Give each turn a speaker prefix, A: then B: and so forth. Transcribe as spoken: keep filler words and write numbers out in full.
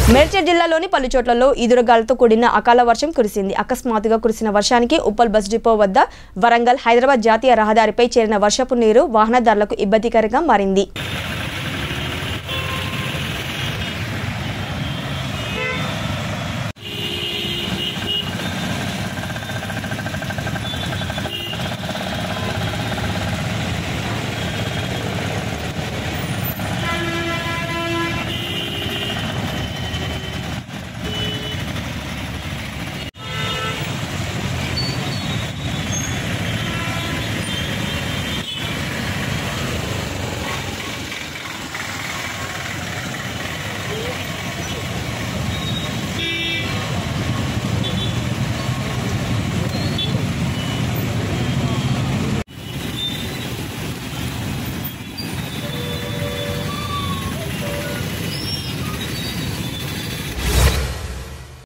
A: మేడ్చల్ జిల్లాలోని పలు చోట్లలో ఈదురుగాలతో కూడిన అకాల వర్షం కురిసింది. అకస్మాత్తుగా కురిసిన వర్షానికి ఉప్పల్ బస్ డిపో వద్ద వరంగల్ హైదరాబాద్ జాతీయ రహదారిపై చేరిన వర్షపు నీరు వాహనదారులకు ఇబ్బందికరంగా మారింది.